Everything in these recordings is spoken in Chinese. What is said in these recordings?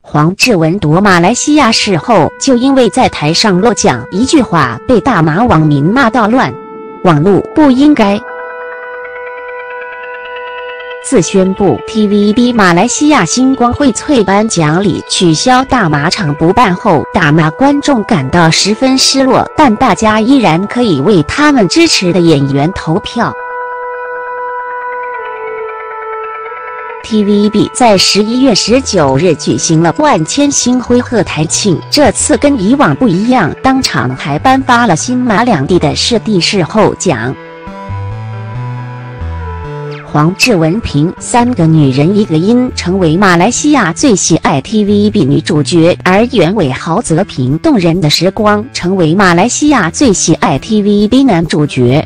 黄志文夺马来西亚事后，就因为在台上漏讲一句话，被大马网民骂到乱，网路不应该。自宣布 TVB 马来西亚星光荟萃颁奖礼取消大马场不办后，大马观众感到十分失落，但大家依然可以为他们支持的演员投票。TVB 在11月19日举行了万千星辉贺台庆，这次跟以往不一样，当场还颁发了新马两地的视帝视后奖。黄志文凭《三个女人一个音》成为马来西亚最喜爱 TVB 女主角，而袁伟豪则凭《动人的时光》成为马来西亚最喜爱 TVB 男主角。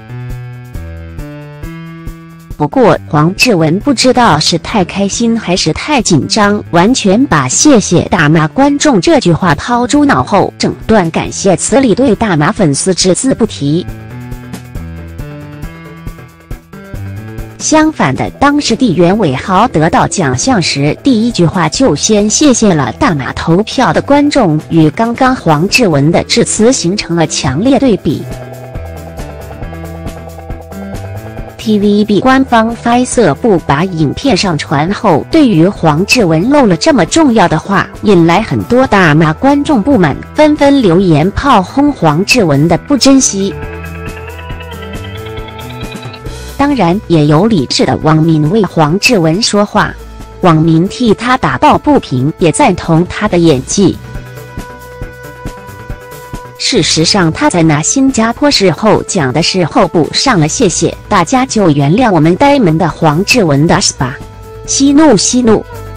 不过，黄志文不知道是太开心还是太紧张，完全把谢谢大马观众这句话抛诸脑后，整段感谢词里对大马粉丝只字不提。相反的，当时的袁伟豪得到奖项时，第一句话就先谢谢了大马投票的观众，与刚刚黄志文的致辞形成了强烈对比。TVB 官方拍摄部把影片上传后，对于黄志文漏了这么重要的话，引来很多大马观众不满，纷纷留言炮轰黄志文的不珍惜。当然，也有理智的网民为黄志文说话，网民替他打抱不平，也赞同他的演技。事实上，他在拿新加坡视后奖的时候补上了谢谢，大家就原谅我们呆萌的黄志文的是吧？息怒息怒。